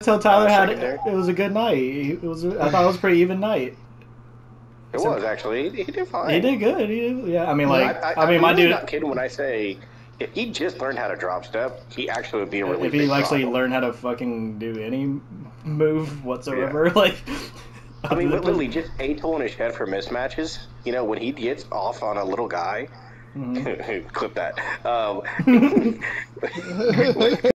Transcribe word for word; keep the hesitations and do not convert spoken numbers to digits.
tell Tyler uh, had secondary. it was a good night. It was. I thought it was a pretty even night. It So, was actually. He, he did fine. He did good. He did, yeah, I mean, like, I, I, I mean, I'm my really dude. not kidding when I say if he just learned how to drop step, he actually would be a really If he big actually problem. learned how to fucking do any move whatsoever, Yeah. like. I mean, literally just a tool in his head for mismatches. You know, when he gets off on a little guy, Mm-hmm. clip that. Um,